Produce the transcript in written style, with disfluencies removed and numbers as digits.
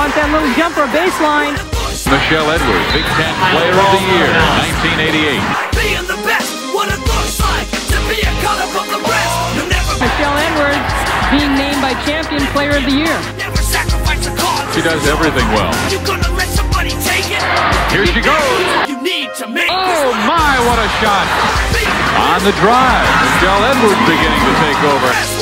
on that little jumper baseline. Michelle Edwards, Big Ten Player of the Year, 1988. Being the best, what it looks like to be a cut above the rest. You never Michelle Edwards being named by Champion Player of the Year. never sacrifice a cause. She does everything well. You gonna let somebody take it? Here she goes. You need to make Oh my, what a shot. On the drive, Michelle Edwards beginning to take over.